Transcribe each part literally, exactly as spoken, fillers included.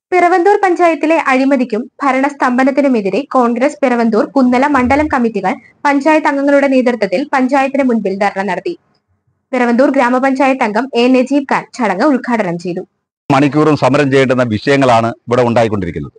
പിറവന്തൂർ പഞ്ചായത്തിലെ അഴിമതിക്കും ഭരണസ്തംഭനത്തിനുമെതിരെ കോൺഗ്രസ് പിറവന്തൂർ കുന്നല മണ്ഡലം കമ്മിറ്റികൾ പഞ്ചായത്ത് അംഗങ്ങളുടെ നേതൃത്വത്തിൽ പഞ്ചായത്തിന് മുൻപിൽ ധർണ നടത്തി. പിറവന്തൂർ ഗ്രാമപഞ്ചായത്ത് അംഗം എ നജീബ് ഖാൻ ചടങ്ങ് ഉദ്ഘാടനം ചെയ്തു. മണിക്കൂറും സമരം ചെയ്യേണ്ടുന്ന വിഷയങ്ങളാണ് ഇവിടെ ഉണ്ടായിക്കൊണ്ടിരിക്കുന്നത്.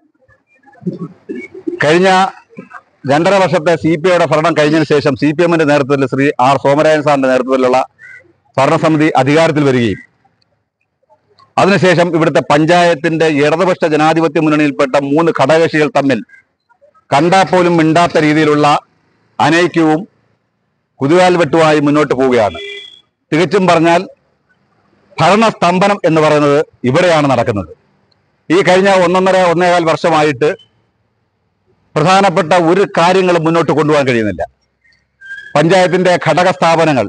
കഴിഞ്ഞ രണ്ടര വർഷത്തെ സി പി ഐയുടെ ഭരണം കഴിഞ്ഞതിന് ശേഷം സി പി എമ്മിന്റെ നേതൃത്വത്തിൽ ശ്രീ ആർ സോമരാജൻ സാറിന്റെ നേതൃത്വത്തിലുള്ള ഭരണസമിതി അധികാരത്തിൽ വരികയും അതിനുശേഷം ഇവിടുത്തെ പഞ്ചായത്തിന്റെ ഇടതുപക്ഷ ജനാധിപത്യ മുന്നണിയിൽപ്പെട്ട മൂന്ന് ഘടകകക്ഷികൾ തമ്മിൽ കണ്ടാൽ പോലും മിണ്ടാത്ത രീതിയിലുള്ള അനൈക്യവും കുതികാൽ വെട്ടുമായി മുന്നോട്ട് പോവുകയാണ്. തികച്ചും പറഞ്ഞാൽ ഭരണസ്തംഭനം എന്ന് പറയുന്നത് ഇവിടെയാണ് നടക്കുന്നത്. ഈ കഴിഞ്ഞ ഒന്നൊന്നര ഒന്നേകാൽ വർഷമായിട്ട് പ്രധാനപ്പെട്ട ഒരു കാര്യങ്ങളും മുന്നോട്ട് കൊണ്ടുപോകാൻ കഴിയുന്നില്ല. പഞ്ചായത്തിന്റെ ഘടക സ്ഥാപനങ്ങൾ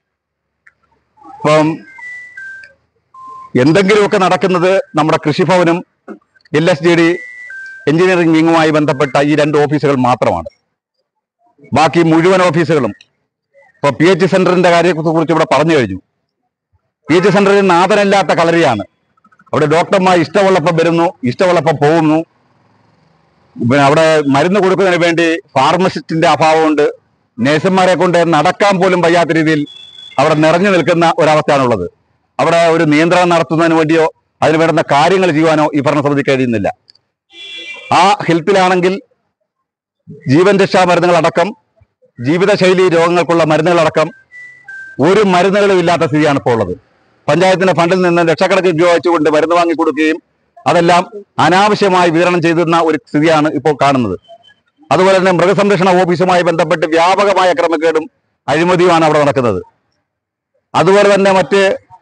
ഇപ്പം എന്തെങ്കിലുമൊക്കെ നടക്കുന്നത് നമ്മുടെ കൃഷിഭവനും L S G D engineering വിങ്ങുമായി ബന്ധപ്പെട്ട ഈ രണ്ട് ഓഫീസുകൾ മാത്രമാണ്. ബാക്കി മുഴുവൻ ഓഫീസുകളും ഇപ്പോൾ പി എച്ച് സെന്ററിന്റെ കാര്യത്തെക്കുറിച്ച് ഇവിടെ പറഞ്ഞു കഴിഞ്ഞു. പി എച്ച് സെന്ററിൽ നാഥനില്ലാത്ത കളരിയാണ്. അവിടെ ഡോക്ടർമാർ ഇഷ്ടമുള്ളപ്പം വരുന്നു, ഇഷ്ടമുള്ളപ്പം പോകുന്നു. പിന്നെ അവിടെ മരുന്ന് കൊടുക്കുന്നതിന് വേണ്ടി ഫാർമസിസ്റ്റിന്റെ അഭാവമുണ്ട്. നേഴ്സുമാരെ കൊണ്ട് നടക്കാൻ പോലും വയ്യാത്ത രീതിയിൽ അവിടെ നിറഞ്ഞു നിൽക്കുന്ന ഒരവസ്ഥയാണുള്ളത്. അവിടെ ഒരു നിയന്ത്രണം നടത്തുന്നതിന് വേണ്ടിയോ അതിന് വേണ്ടുന്ന കാര്യങ്ങൾ ചെയ്യുവാനോ ഈ ഭരണസമിതി കഴിയുന്നില്ല. ആ ഹെൽത്തിലാണെങ്കിൽ ജീവൻ രക്ഷാ മരുന്നുകളടക്കം ജീവിതശൈലി രോഗങ്ങൾക്കുള്ള മരുന്നുകളടക്കം ഒരു മരുന്നുകളും ഇല്ലാത്ത സ്ഥിതിയാണ് ഇപ്പോൾ ഉള്ളത്. പഞ്ചായത്തിന്റെ ഫണ്ടിൽ നിന്ന് ലക്ഷക്കണക്കിന് ഉപയോഗിച്ചുകൊണ്ട് മരുന്ന് വാങ്ങിക്കൊടുക്കുകയും അതെല്ലാം അനാവശ്യമായി വിതരണം ചെയ്തിരുന്ന ഒരു സ്ഥിതിയാണ് ഇപ്പോൾ കാണുന്നത്. അതുപോലെ തന്നെ മൃഗസംരക്ഷണ ഓഫീസുമായി ബന്ധപ്പെട്ട് വ്യാപകമായ ക്രമക്കേടും അഴിമതിയുമാണ് അവിടെ നടക്കുന്നത്. അതുപോലെ തന്നെ മറ്റ്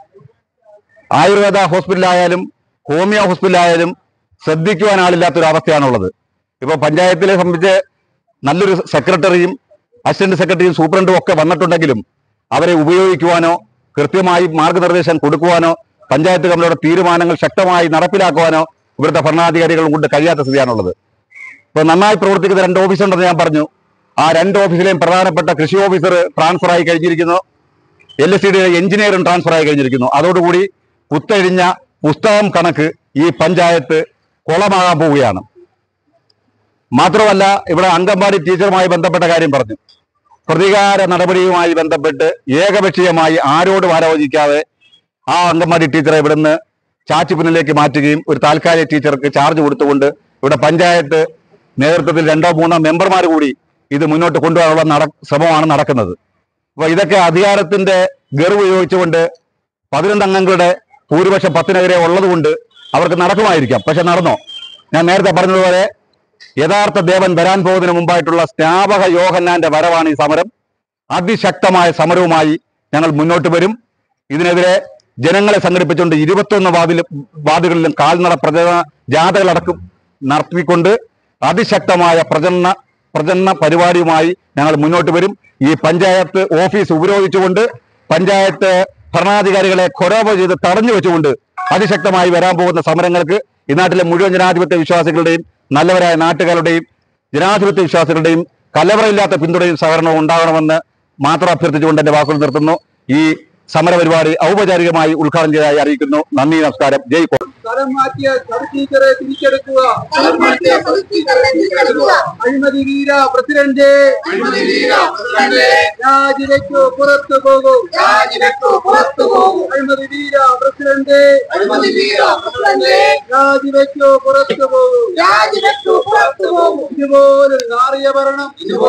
ആയുർവേദ ഹോസ്പിറ്റലായാലും ഹോമിയോ ഹോസ്പിറ്റലായാലും ശ്രദ്ധിക്കുവാൻ ആളില്ലാത്തൊരു അവസ്ഥയാണുള്ളത്. ഇപ്പോൾ പഞ്ചായത്തിലെ സംബന്ധിച്ച് നല്ലൊരു സെക്രട്ടറിയും അസിസ്റ്റന്റ് സെക്രട്ടറിയും സൂപ്രണ്ടും ഒക്കെ വന്നിട്ടുണ്ടെങ്കിലും അവരെ ഉപയോഗിക്കുവാനോ കൃത്യമായി മാർഗനിർദ്ദേശം കൊടുക്കുവാനോ പഞ്ചായത്ത് കമ്മിറ്റിയുടെ തീരുമാനങ്ങൾ ശക്തമായി നടപ്പിലാക്കുവാനോ ഇവിടുത്തെ ഭരണാധികാരികൾ കൊണ്ട് കഴിയാത്ത സ്ഥിതിയാണുള്ളത്. ഇപ്പോൾ നന്നായി പ്രവർത്തിക്കുന്ന രണ്ട് ഓഫീസുണ്ടെന്ന് ഞാൻ പറഞ്ഞു. ആ രണ്ട് ഓഫീസിലെയും പ്രധാനപ്പെട്ട കൃഷി ഓഫീസർ ട്രാൻസ്ഫർ ആയി കഴിഞ്ഞിരിക്കുന്നു. എൽ എസ് സി ഡിയുടെ എഞ്ചിനീയറും ട്രാൻസ്ഫർ ആയി കഴിഞ്ഞിരിക്കുന്നു. അതോടുകൂടി കുത്തഴിഞ്ഞ പുസ്തകം കണക്ക് ഈ പഞ്ചായത്ത് കുളമാകാൻ പോവുകയാണ്. മാത്രമല്ല ഇവിടെ അംഗൻവാടി ടീച്ചറുമായി ബന്ധപ്പെട്ട കാര്യം പറഞ്ഞു. പ്രതികാര നടപടിയുമായി ബന്ധപ്പെട്ട് ഏകപക്ഷീയമായി ആരോടും ആലോചിക്കാതെ ആ അംഗൻവാടി ടീച്ചറെ ഇവിടുന്ന് ചാച്ചിപ്പിന്നിലേക്ക് മാറ്റുകയും ഒരു താൽക്കാലിക ടീച്ചർക്ക് ചാർജ് കൊടുത്തുകൊണ്ട് ഇവിടെ പഞ്ചായത്ത് നേതൃത്വത്തിൽ രണ്ടോ മൂന്നോ മെമ്പർമാർ കൂടി ഇത് മുന്നോട്ട് കൊണ്ടുപോകാനുള്ള നട ശ്രമമാണ് നടക്കുന്നത്. അപ്പോൾ ഇതൊക്കെ അധികാരത്തിന്റെ ഗർവ് ഉപയോഗിച്ചുകൊണ്ട് പതിനൊന്ന് അംഗങ്ങളുടെ ഭൂരിപക്ഷം പത്തിനെതിരെ ഉള്ളതുകൊണ്ട് അവർക്ക് നടക്കുമായിരിക്കാം. പക്ഷെ നടന്നോ? ഞാൻ നേരത്തെ പറഞ്ഞതുപോലെ യഥാർത്ഥ ദേവൻ വരാൻ പോകുന്നതിന് മുമ്പായിട്ടുള്ള സ്നാപക യോഹന്നാന്റെ വരവാണ് ഈ സമരം. അതിശക്തമായ സമരവുമായി ഞങ്ങൾ മുന്നോട്ട് വരും. ഇതിനെതിരെ ജനങ്ങളെ സംഘടിപ്പിച്ചുകൊണ്ട് ഇരുപത്തൊന്ന് വാർഡിൽ വാർഡുകളിലും കാൽനട പ്രചരണ ജാഥകളടക്കം നടത്തിക്കൊണ്ട് അതിശക്തമായ പ്രചരണ പ്രചരണ പരിപാടിയുമായി ഞങ്ങൾ മുന്നോട്ട് വരും. ഈ പഞ്ചായത്ത് ഓഫീസ് ഉപരോധിച്ചുകൊണ്ട് പഞ്ചായത്ത് ഭരണാധികാരികളെ കൊരോപ ചെയ്ത് തടഞ്ഞു വെച്ചുകൊണ്ട് അതിശക്തമായി വരാൻ പോകുന്ന സമരങ്ങൾക്ക് ഈ നാട്ടിലെ മുഴുവൻ ജനാധിപത്യ വിശ്വാസികളുടെയും നല്ലവരായ നാട്ടുകാരുടെയും ജനാധിപത്യ വിശ്വാസികളുടെയും കലവറയില്ലാത്ത പിന്തുണയും സഹകരണവും ഉണ്ടാകണമെന്ന് മാത്രം അഭ്യർത്ഥിച്ചുകൊണ്ട് എന്റെ വാക്കുകൾ നിർത്തുന്നു. ഈ സമരപരിപാടി ഔപചാരികമായി ഉദ്ഘാടനം ചെയ്തതായി അറിയിക്കുന്നു. നന്ദി, നമസ്കാരം. ജയ് കോൺ. സ്ഥലം മാറ്റിയ ടീച്ചറെ തിരിച്ചെടുക്കുക. അഴിമതി വീര പ്രസിഡന്റ് രാജിവെക്കൂ, പുറത്തു പോകൂ. അഴിമതി വീര പ്രസിഡന്റ് രാജിവെക്കൂ, പുറത്തു പോകൂ. ഇതുപോലൊരു നാറിയ ഭരണം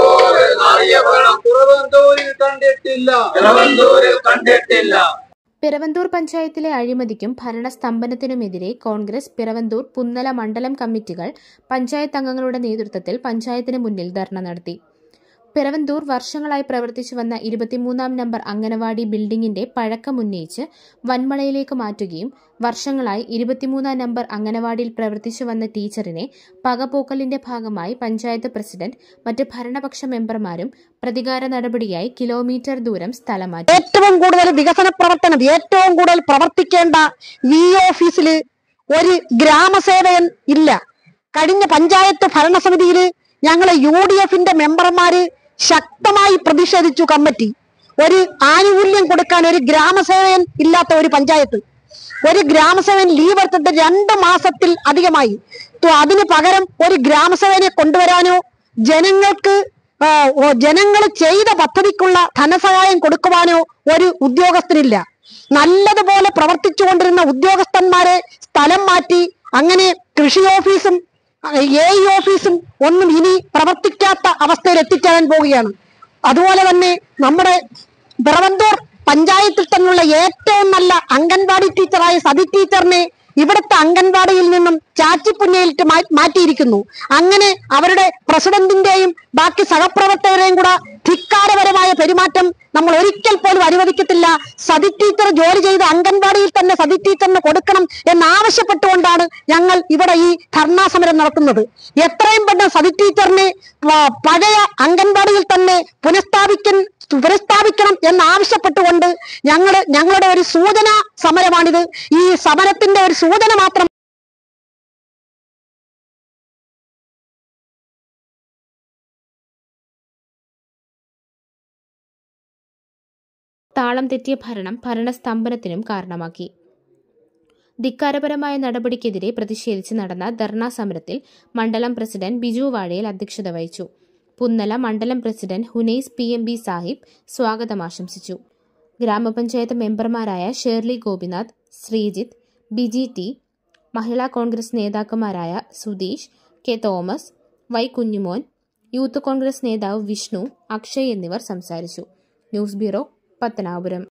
പിറവന്തൂരിൽ കണ്ടിട്ടില്ല. കണ്ടിട്ടില്ല. പിറവന്തൂർ പഞ്ചായത്തിലെ അഴിമതിക്കും ഭരണസ്തംഭനത്തിനുമെതിരെ കോൺഗ്രസ് പിറവന്തൂർ കുന്നല മണ്ഡലം കമ്മിറ്റികൾ പഞ്ചായത്ത് അംഗങ്ങളുടെ നേതൃത്വത്തിൽ പഞ്ചായത്തിന് മുന്നിൽ ധർണ നടത്തി. പിറവന്തൂർ വർഷങ്ങളായി പ്രവർത്തിച്ചു വന്ന ഇരുപത്തിമൂന്നാം നമ്പർ അംഗനവാടി ബിൽഡിംഗിന്റെ പഴക്കമുന്നയിച്ച് വൻമളയിലേക്ക് മാറ്റുകയും വർഷങ്ങളായി ഇരുപത്തിമൂന്നാം നമ്പർ അംഗനവാടിയിൽ പ്രവർത്തിച്ചു വന്ന ടീച്ചറിനെ പകപോക്കലിന്റെ ഭാഗമായി പഞ്ചായത്ത് പ്രസിഡന്റ് മറ്റ് ഭരണപക്ഷ മെമ്പർമാരും പ്രതികാര നടപടിയായി കിലോമീറ്റർ ദൂരം സ്ഥലം മാറ്റി. ഏറ്റവും കൂടുതൽ വികസന പ്രവർത്തനം ഏറ്റവും കൂടുതൽ പ്രവർത്തിക്കേണ്ട വി ഓഫീസിൽ ഒരു ഗ്രാമസേവകൻ ഇല്ല. കഴിഞ്ഞ പഞ്ചായത്ത് ഭരണസമിതിയിൽ ഞങ്ങളെ യു ഡി എഫിന്റെ മെമ്പർമാര് ശക്തമായി പ്രതിഷേധിച്ചു. കമ്മിറ്റി ഒരു ആനുകൂല്യം കൊടുക്കാൻ ഒരു ഗ്രാമസേവകൻ ഇല്ലാത്ത ഒരു പഞ്ചായത്ത് ഒരു ഗ്രാമസഭൻ ലീവ് എടുത്തിട്ട് രണ്ട് മാസത്തിൽ അധികമായി. അതിന് പകരം ഒരു ഗ്രാമസഭനെ കൊണ്ടുവരാനോ ജനങ്ങൾക്ക് ജനങ്ങൾ ചെയ്ത പദ്ധതിക്കുള്ള ധനസഹായം കൊടുക്കുവാനോ ഒരു ഉദ്യോഗസ്ഥനില്ല. നല്ലതുപോലെ പ്രവർത്തിച്ചുകൊണ്ടിരുന്ന ഉദ്യോഗസ്ഥന്മാരെ സ്ഥലം മാറ്റി അങ്ങനെ കൃഷി ഓഫീസും എ ഇ ഓഫീസും ഒന്നും ഇനി പ്രവർത്തിക്കാത്ത അവസ്ഥയിൽ എത്തിച്ചേരാൻ പോവുകയാണ്. അതുപോലെ തന്നെ നമ്മുടെ പിറവന്തൂർ പഞ്ചായത്തിൽ തന്നെയുള്ള ഏറ്റവും നല്ല അംഗൻവാടി ടീച്ചറായ സതി ടീച്ചറിനെ ഇവിടുത്തെ അംഗൻവാടിയിൽ നിന്നും ചാച്ചിപ്പുന്നയിലിട്ട് മാറ്റിയിരിക്കുന്നു. അങ്ങനെ അവരുടെ പ്രസിഡന്റിന്റെയും ബാക്കി സഹപ്രവർത്തകരെയും കൂടെ ധിക്കാരപരമായ പെരുമാറ്റം നമ്മൾ ഒരിക്കൽ പോലും അനുവദിക്കത്തില്ല. സതി ടീച്ചർ ജോലി ചെയ്ത അംഗൻവാടിയിൽ തന്നെ സതി ടീച്ചറിന് കൊടുക്കണം എന്നാവശ്യപ്പെട്ടുകൊണ്ടാണ് ഞങ്ങൾ ഇവിടെ ഈ ധർണാ സമരം നടത്തുന്നത്. എത്രയും പെട്ടെന്ന് സതി ടീച്ചറിനെ പഴയ അംഗൻവാടിയിൽ തന്നെ പുനഃസ്ഥാപിക്കാൻ പുനഃസ്ഥാപിക്കണം എന്നാവശ്യപ്പെട്ടുകൊണ്ട് ഞങ്ങൾ ഞങ്ങളുടെ ഒരു സൂചന സമരമാണിത്. ഈ സമരത്തിന്റെ ഒരു സൂചന മാത്രം. താളം തെറ്റിയ ഭരണം ഭരണസ്തംഭനത്തിനും കാരണമാക്കി. ധിക്കാരപരമായ നടപടിക്കെതിരെ പ്രതിഷേധിച്ച് നടന്ന ധർണാ സമരത്തിൽ മണ്ഡലം പ്രസിഡന്റ് ബിജു വാഴയിൽ അധ്യക്ഷത വഹിച്ചു. പുന്നല മണ്ഡലം president Hunais P M B Sahib സ്വാഗതം ആശംസിച്ചു. ഗ്രാമപഞ്ചായത്ത് മെമ്പർമാരായ ഷേർലി ഗോപിനാഥ്, ശ്രീജിത്ത്, ബിജി ടി, മഹിളാ കോൺഗ്രസ് നേതാക്കന്മാരായ Sudheesh, K Thomas, Y Kunjumon, youth Congress നേതാവ് വിഷ്ണു, അക്ഷയ് എന്നിവർ സംസാരിച്ചു. News bureau, Pathanapuram.